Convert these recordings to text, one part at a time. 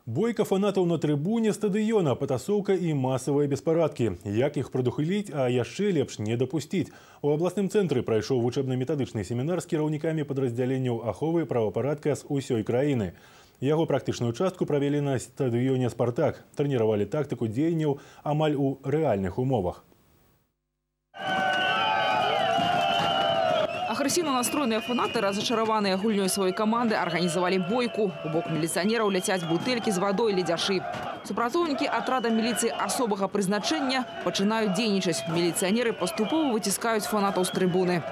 Бойка фанатаў на трыбуне стадыёна, патасоўка і масавыя беспарадкі. Як іх прадухіліць, а яшчэ лепш не дапусціць. У абласным цэнтры прайшоў вучэбна-метадычны семінар з кіраўнікамі падраздзяленняў аховы правапарадка з усёй краіны. Яго практычную частку правялі на стадыёне «Спартак». Трэніравалі тактыку дзеянняў амаль у рэальных умовах. Агрэсіўна настроеныя фанаты, разачараваныя гульнёй сваёй каманды, арганізавалі бойку. У бок міліцыянераў ляцяць бутэлькі з вадой, ледзяшы. Супрацоўнікі атрада міліцыі асобага прызначэння пачынаюць дзейнічаць. Міліцыянеры паступова выціскаюць фанатаў з трыбуны.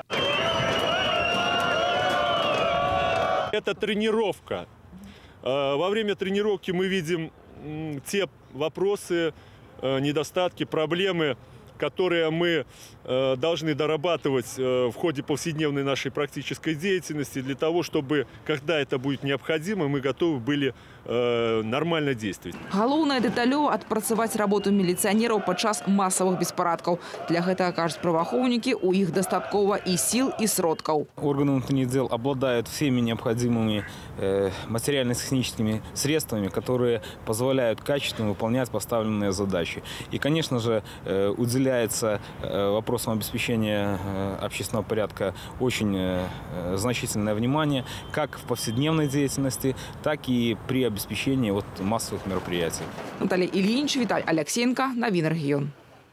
Это тренировка. Во время тренировки мы видим те вопросы, недостатки, проблемы, которые мы должны дорабатывать в ходе повседневной нашей практической деятельности для того, чтобы, когда это будет необходимо, мы готовы были нормально действовать. Галоўнае дэталёва адпрацаваць работу міліцыянераў падчас масавых беспарадкаў. Для гэтага, кажуць праваахоўнікі, у іх дастаткова и сил, и сродкаў. Органы внутренних дел обладают всеми необходимыми материально-техническими средствами, которые позволяют качественно выполнять поставленные задачи. И, конечно же, уделяется вопросам обеспечения общественного порядка очень значительное внимание как в повседневной деятельности, так и при обеспечении массовых мероприятий. Наталья Ильинич, Виталий Алексеенко, Новины регион.